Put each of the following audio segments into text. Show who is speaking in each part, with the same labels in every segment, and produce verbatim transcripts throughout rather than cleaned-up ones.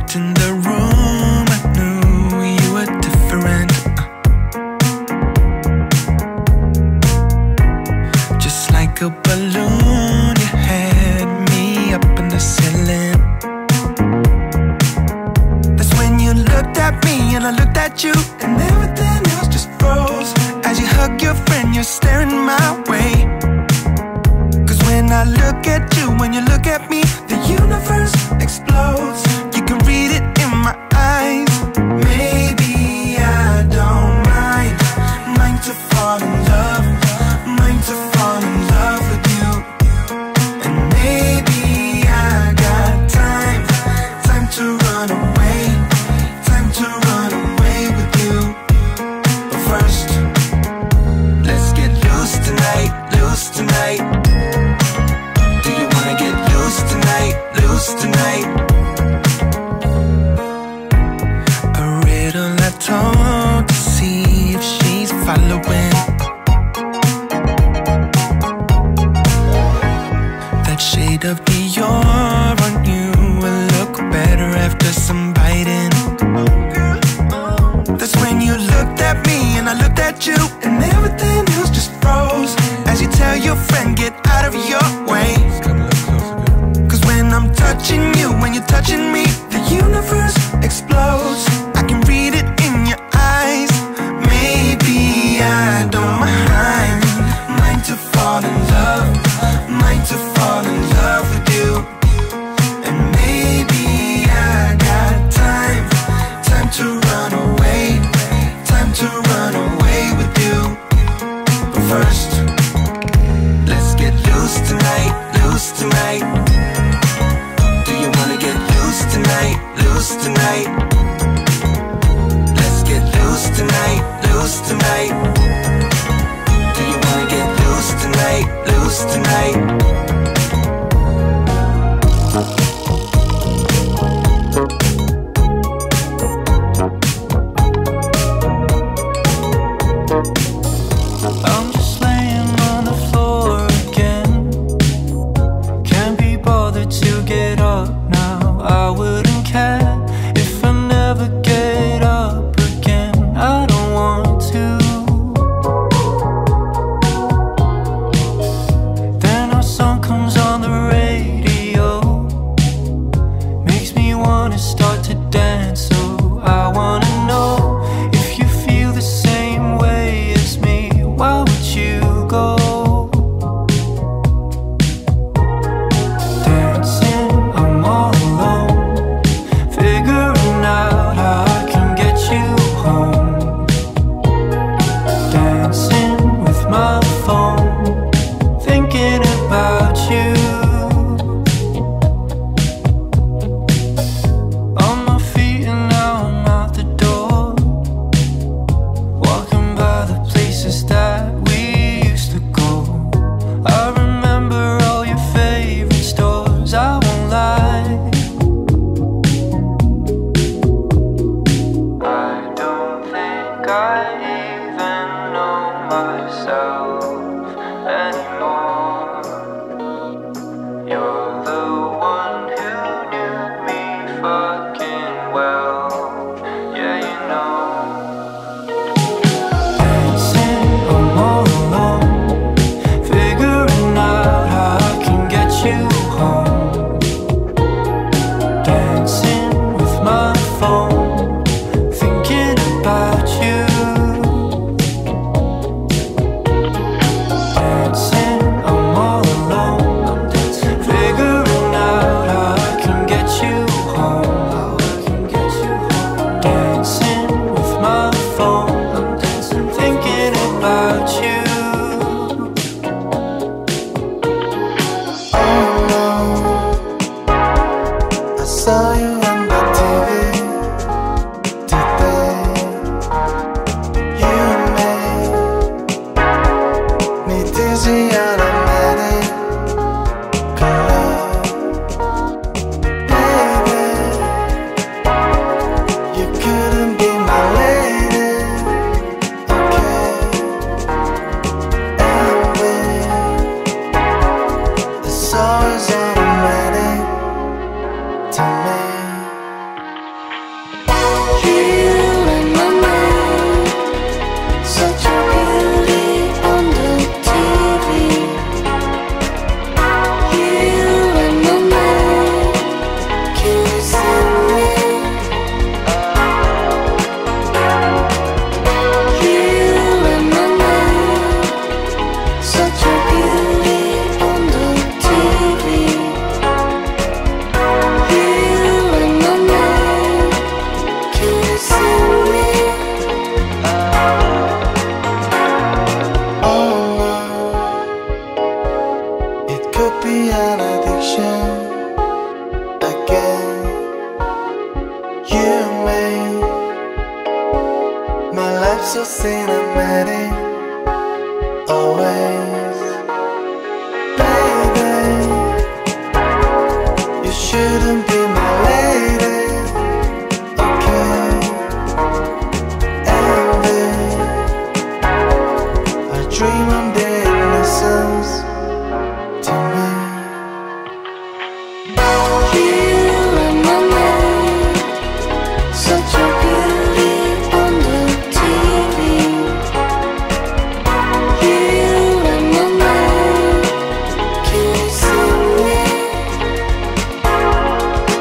Speaker 1: walked in the room, I knew you were different. Just like a balloon, you had me up in the ceiling. That's when you looked at me and I looked at you, and everything else just froze. As you hug your friend, you're staring my way. Cause when I look at you, when you look at me, the universe explodes. You can read it in my eyes. Maybe I don't mind, mind to fall in love, mind to fall in love with you. And maybe I got time, time to run away, time to run away with you. But first, let's get loose tonight, loose tonight. Do you wanna get loose tonight, loose tonight? A riddle I told to see if she's following. That shade of Dior on you will look better after some biting. That's when you looked at me and I looked at you, and everything else just froze. As you tell your friend, get out of your way. Cause when I'm touching you, when you're touching me, the universe explodes. I can read it in your eyes. Maybe I don't mind, mind to fall in love, mind to fall in love with you. And maybe I got time, time to run away, time to run away with you. But first, let's get loose tonight, loose tonight. Do you wanna get loose tonight, loose tonight? Let's get loose tonight, loose tonight. Do you wanna get loose tonight, loose tonight? I'm just laying on the floor again. Can't be bothered to get up now. I wouldn't care if I never get up again. I don't want to. Then our song comes on the radio, makes me wanna start to dance. So I wanna know if you feel the same way as me. Why would you go? Dancing, I'm all alone, figuring out how I can get you home. Dancing with my phone, thinking about you. On my feet and now I'm out the door, walking by the places that we used to go. I remember all your favorite stores, I won't lie. I don't think I even know myself anymore. You're the one who knew me fucking well. Yeah, you know. Dancing, I'm all alone, figuring out how I can get you home. Dancing with my phone, thinking about you. Dancing, I'm all alone, figuring out how I can get you home. Dancing with my phone, thinking about you.
Speaker 2: I saw you on the T V today. You made me dizzy automatic. Baby, you couldn't be my lady. Okay, and we, the soul is automatic to me. so cinematic. Always, baby, you shouldn't be my lady. Okay, envy, I dream of the innocence to me.
Speaker 3: You and my man, such a beauty on the T V. You and my man, kissing me.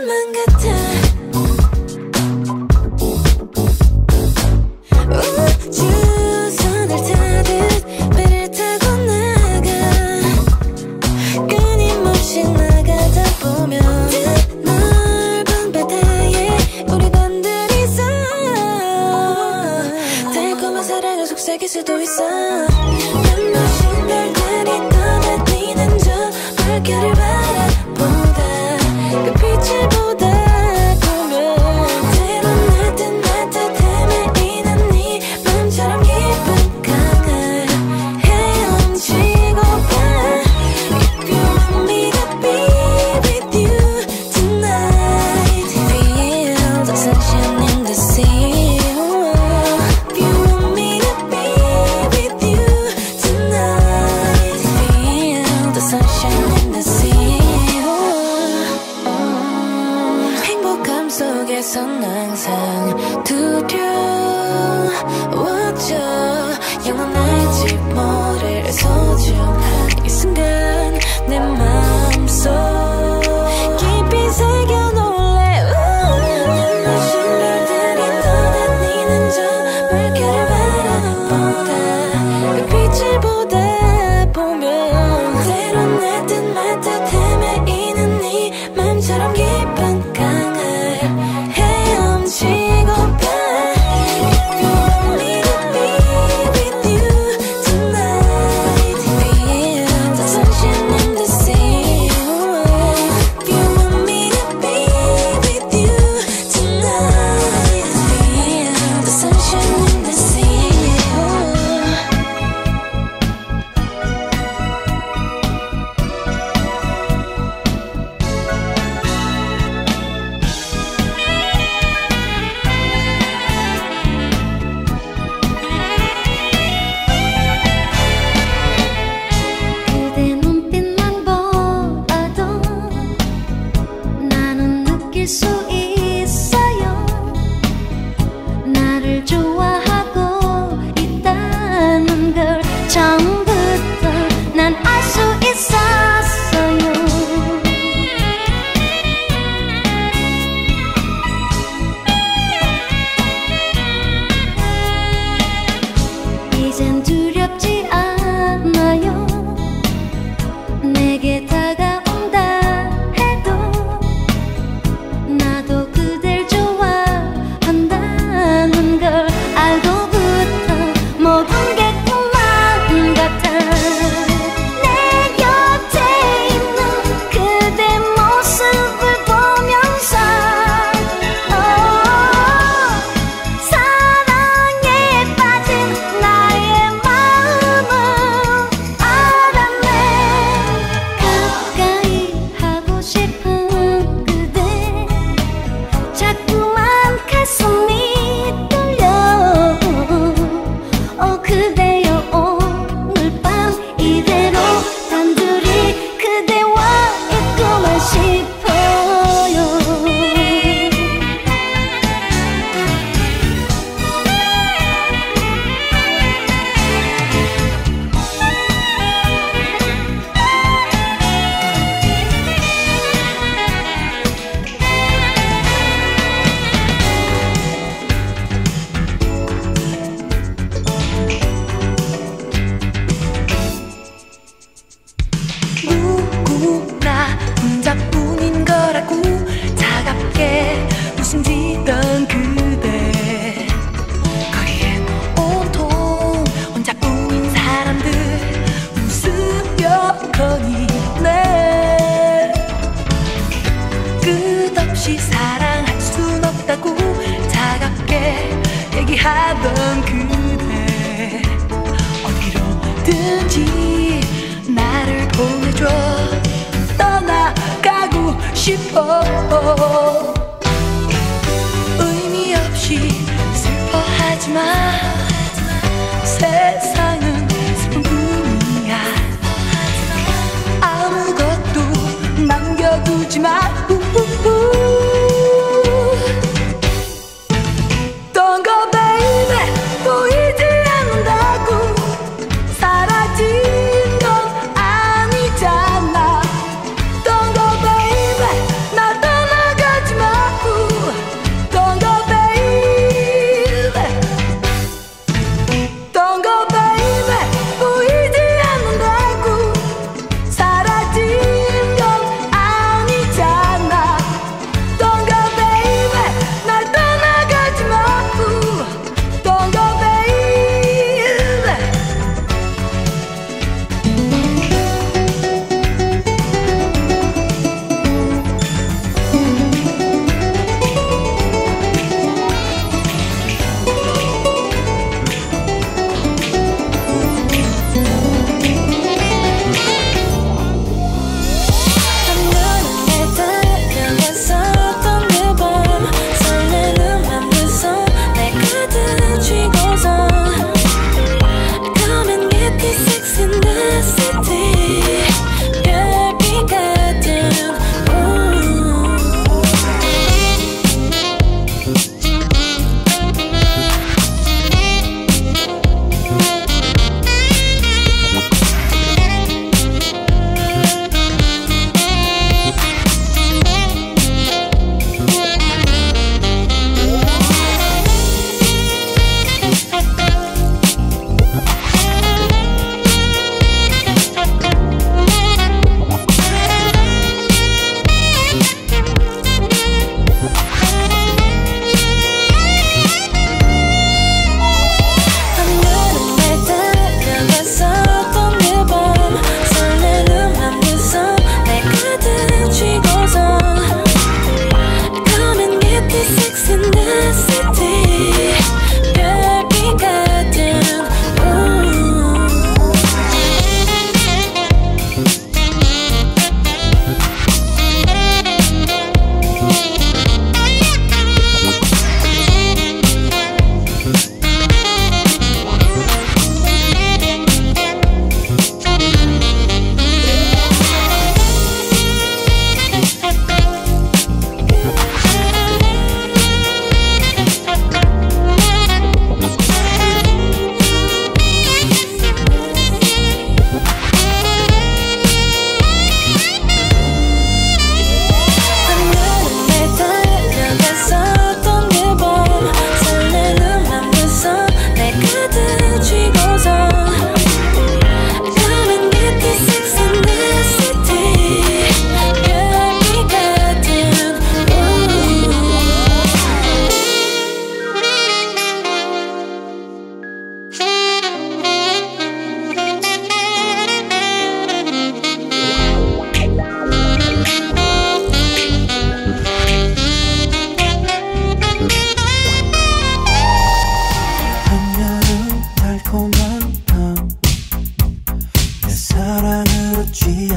Speaker 3: 것만 같아. 우주선을 타듯 배를 타고 나가 끊임없이 나가다 보면 넓은 바다에 우리 건드리서 달콤한 사랑을 속삭일 수도 있어. 눈부신 별들이 떠다니는 저 물결을 바라보다 그 빛을 보다 보면 때론 날듯 날듯 헤매이는 네 맘처럼 기분 강을 헤엄치고 가. If you want me to be with you tonight, feel the sunshine in the sea. If you want me to be with you tonight, feel the sunshine in the sea. 행복함 속에선 항상 두려워져. 영원할지 모를 소중한 이 순간 내 마음속 깊이 새겨놓을래. 눈부신 별들이 떠다니는 저 물결을 바라보다 그 빛을 보다 보면 때론 날듯 말듯 헤매이는 네 맘처럼 깊은 강을 헤엄치고 가. If you want me to be with you tonight, feel the sunshine in the sea. If you want me to be with you tonight, feel the sunshine in the sea. 그대 눈빛만 보아도 나는 느낄 수 있어요. 나를 좋아하고 있다는 걸 처음부터 난 알 수 있었어요. 이젠 두렵지 않아요. 내게 다가온다 해도 나도 그댈 좋아한다는 걸 알고부터 모든 게 꿈만 같아. 내 곁에 있는 그대 모습을 보면서 사랑에 빠진 나의 마음을 알았네. 가까이 하고 싶은 그대 자꾸만 가슴이 떨려. 어 그대여 오늘 밤 이대로 단둘이 그대와 있고만 싶어요. 누구나 혼자뿐인 거라고 차갑게 웃음지던 그대. 거리엔 온통 혼자뿐인 사람들 웃으며 거니네. 끝없이 사랑할 순 없다고 차갑게 얘기하던 그대. 어디로든지 나를 보내줘. 떠나가고 싶어. 의미 없이 슬퍼하지 마. 세상은 슬픔뿐이야. 아무것도 남겨두지 마. 우우우. Don't go baby. 보이지 않는다고 사라진 건 아니잖아. Don't go baby. 나 떠나가지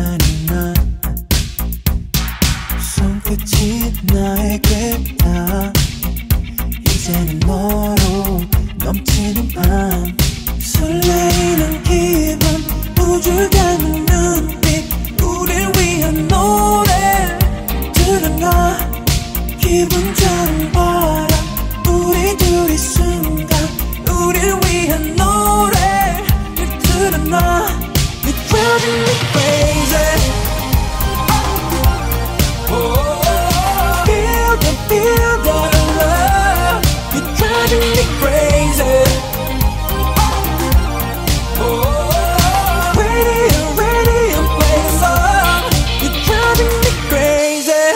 Speaker 2: 나는 난 손끝이 나에게 닿아 이제는 너로 넘치는 밤 설레이는 기분 우주 닮은 눈빛 우릴 위한 노래 들어놔 기분 좋은 바람 우리 둘이 순간 우릴 위한 노래를 들어놔 You're driving me crazy Feel the feel the love You're driving me crazy Radio radio play the song You're driving me crazy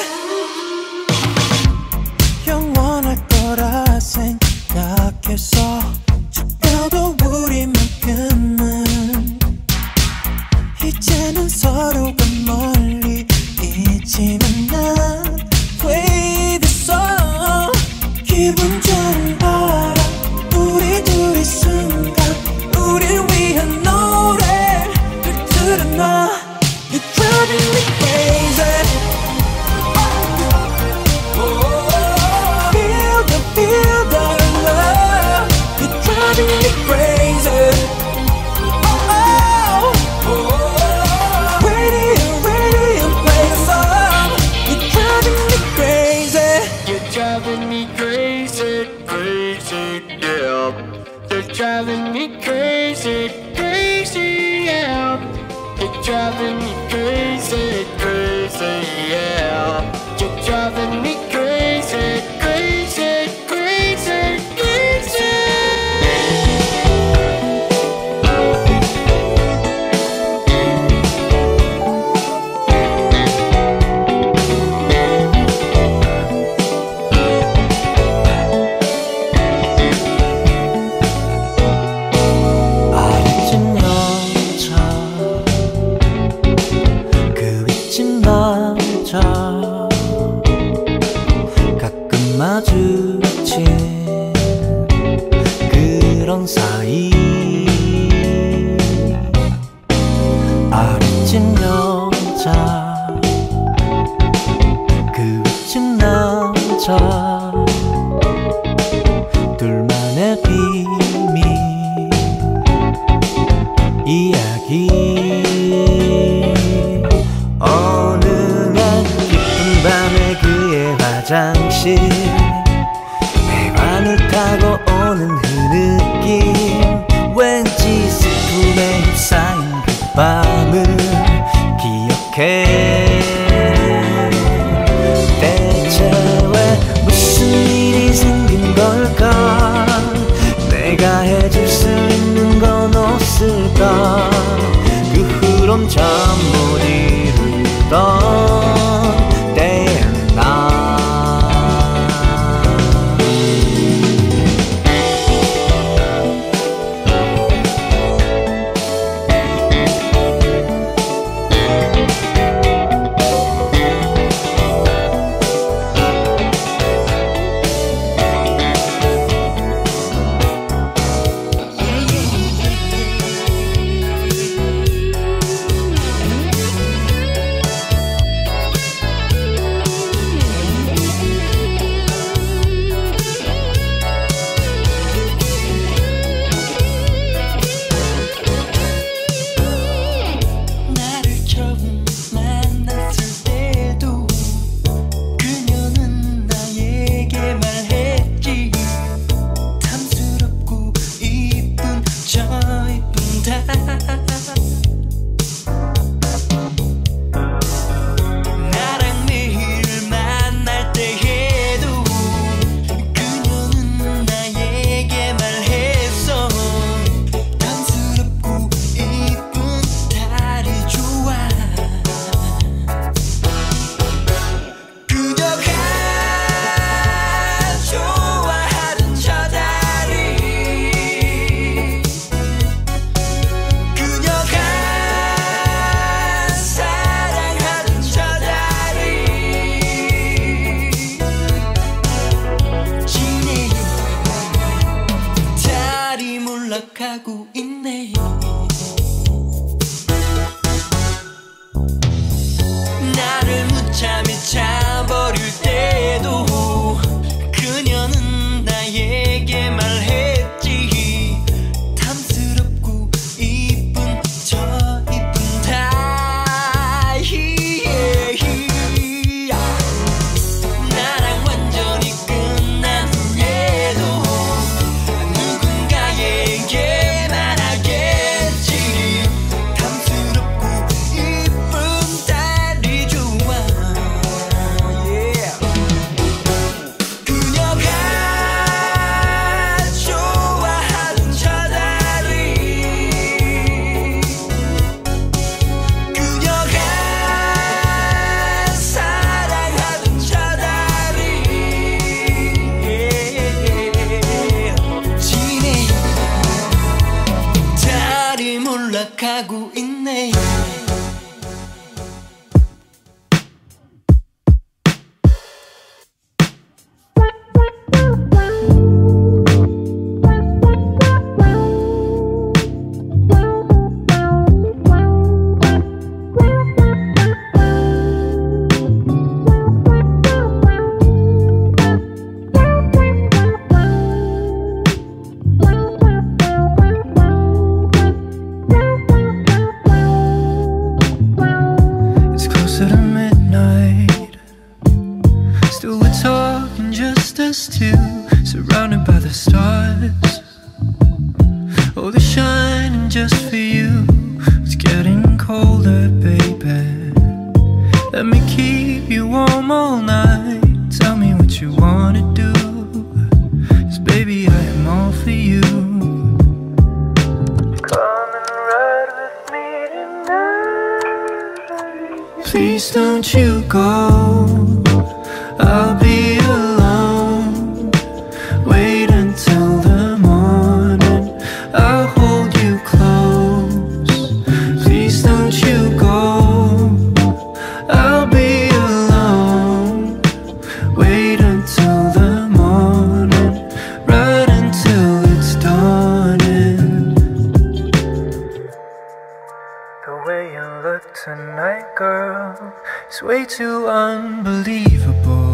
Speaker 2: 영원할 거라 생각해서 죽어도 우리만큼은 이제는 서로가 멀리 있지만 난 play the song 기분 좋은 바람 우리 둘이 순간 우릴 위한 노래를 들어놔 You're driving me crazy Feel the feel the love You're driving me crazy Radio radio play the song You're driving me crazy
Speaker 4: You're driving me crazy, crazy, yeah. You're driving me crazy, crazy, yeah. You're driving me crazy, crazy, yeah. You're driving me crazy, crazy, crazy, crazy.
Speaker 2: 아래진 영차 그 위친 남자 가끔 마주친 그런 사이 아래진 여자 그 위친 남자 둘만의 비밀 이야기 어느 날 깊은 밤에 그의 화장실 배관을 타고 오는 흐느낌 왠지 슬픔에 휩싸인 그 밤을 기억해 대체 왜 무슨 일이 생긴 걸까 내가 해줄 수 있는 건 없을까 그 후론 잠 못 이루던 때의 나 us two, surrounded by the stars. Oh, they're shining just for you. It's getting colder, baby. Let me keep you warm all night. Tell me what you wanna do, 'cause baby, I am all for you. Come and ride with me tonight. Please don't you go, I'll be alone. Wait until the morning, I'll hold you close. Please don't you go, I'll be alone. Wait until the morning, right until it's dawning. The way you look tonight, girl, is way too unbelievable.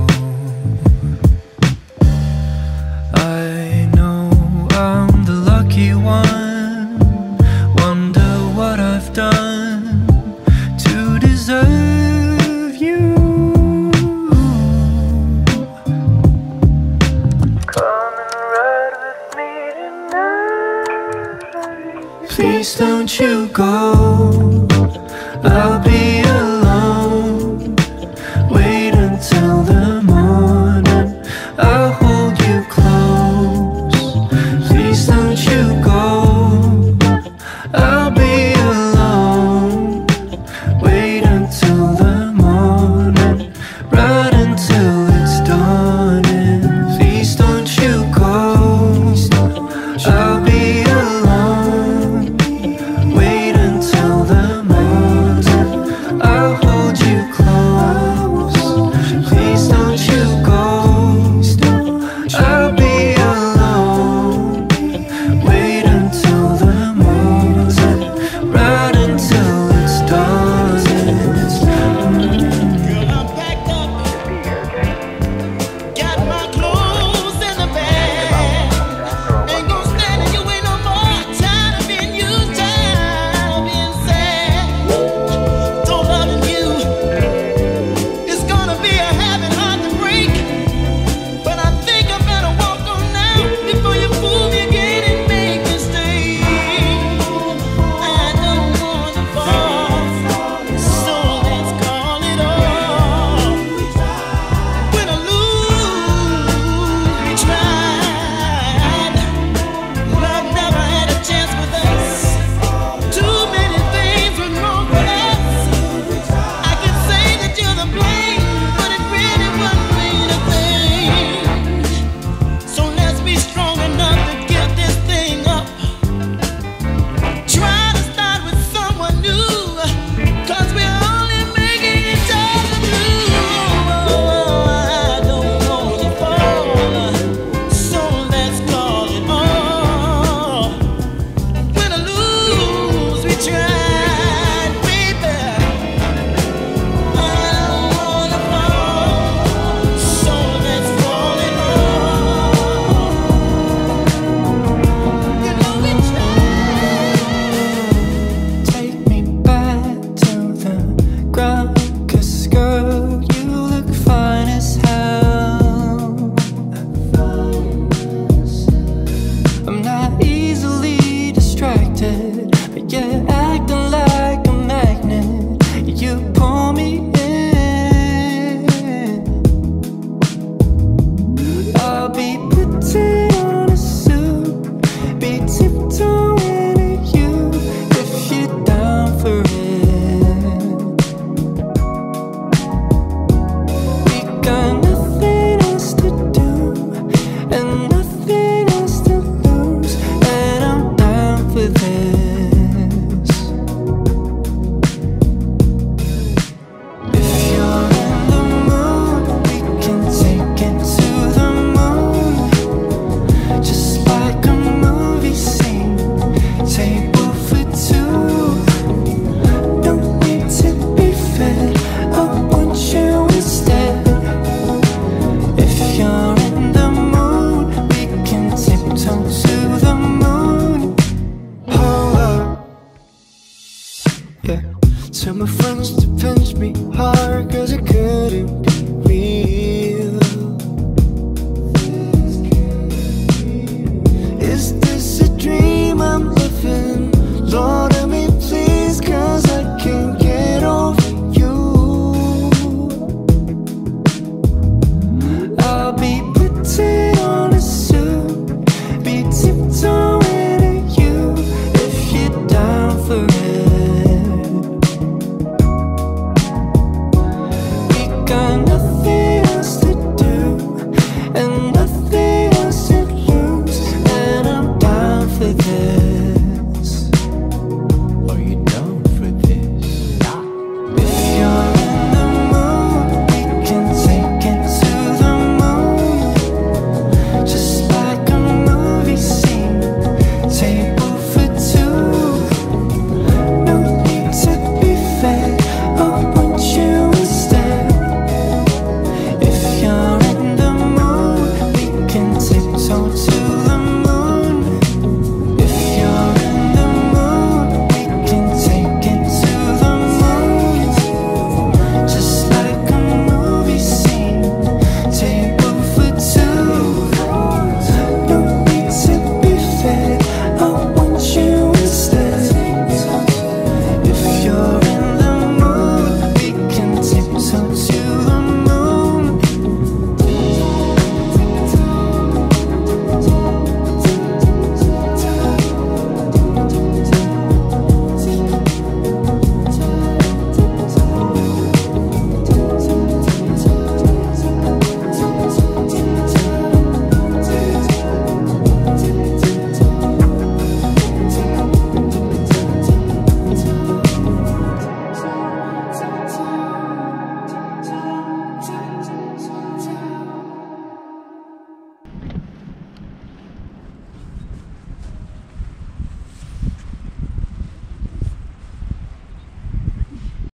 Speaker 2: I know I'm the lucky one. Wonder what I've done to deserve you. Come and ride with me tonight. Please don't you go, I'll be